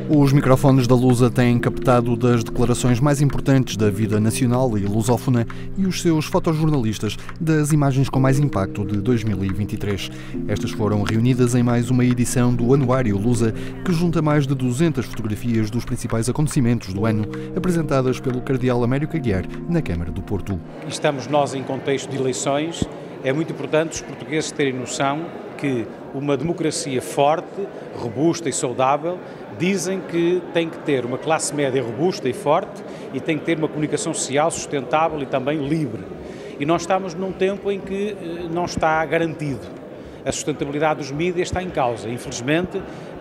Os microfones da Lusa têm captado das declarações mais importantes da vida nacional e lusófona e os seus fotojornalistas das imagens com mais impacto de 2023. Estas foram reunidas em mais uma edição do Anuário Lusa, que junta mais de 200 fotografias dos principais acontecimentos do ano, apresentadas pelo Cardeal Américo Aguiar na Câmara do Porto. Estamos nós em contexto de eleições. É muito importante os portugueses terem noção que uma democracia forte, robusta e saudável dizem que tem que ter uma classe média robusta e forte e tem que ter uma comunicação social sustentável e também livre. E nós estamos num tempo em que não está garantido. A sustentabilidade dos mídias está em causa. Infelizmente,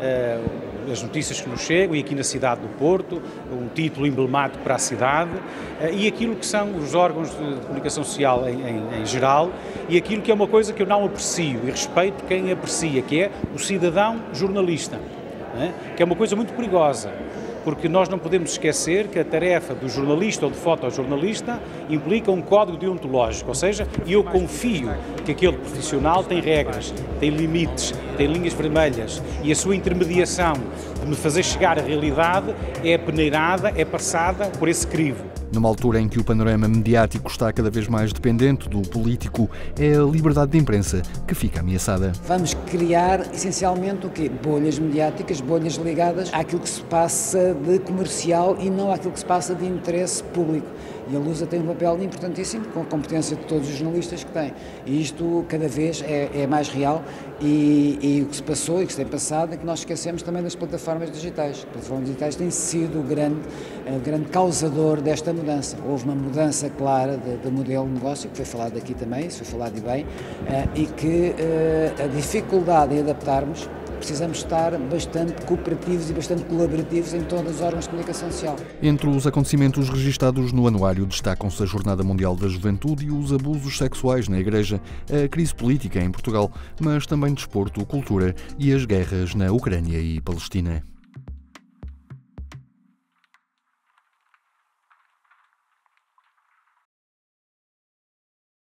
as notícias que nos chegam, e aqui na cidade do Porto, um título emblemático para a cidade, e aquilo que são os órgãos de comunicação social em geral, e aquilo que é uma coisa que eu não aprecio e respeito quem aprecia, que é o cidadão jornalista, que é uma coisa muito perigosa. Porque nós não podemos esquecer que a tarefa do jornalista ou do fotojornalista implica um código deontológico, ou seja, eu confio que aquele profissional tem regras, tem limites, tem linhas vermelhas e a sua intermediação de me fazer chegar à realidade é peneirada, é passada por esse crivo. Numa altura em que o panorama mediático está cada vez mais dependente do político, é a liberdade de imprensa que fica ameaçada. Vamos criar essencialmente o quê? Bolhas mediáticas, bolhas ligadas àquilo que se passa de comercial e não àquilo que se passa de interesse público. E a Lusa tem um papel importantíssimo, com a competência de todos os jornalistas que tem. E isto cada vez é mais real e o que se passou e que se tem passado é que nós esquecemos também das plataformas digitais. As plataformas digitais têm sido o grande causador desta mudança. Houve uma mudança clara de modelo de negócio, que foi falado aqui também, isso foi falado e bem, e que a dificuldade em adaptarmos, precisamos estar bastante cooperativos e bastante colaborativos em todos os órgãos de comunicação social. Entre os acontecimentos registados no anuário destacam-se a Jornada Mundial da Juventude e os abusos sexuais na Igreja, a crise política em Portugal, mas também desporto, cultura e as guerras na Ucrânia e Palestina.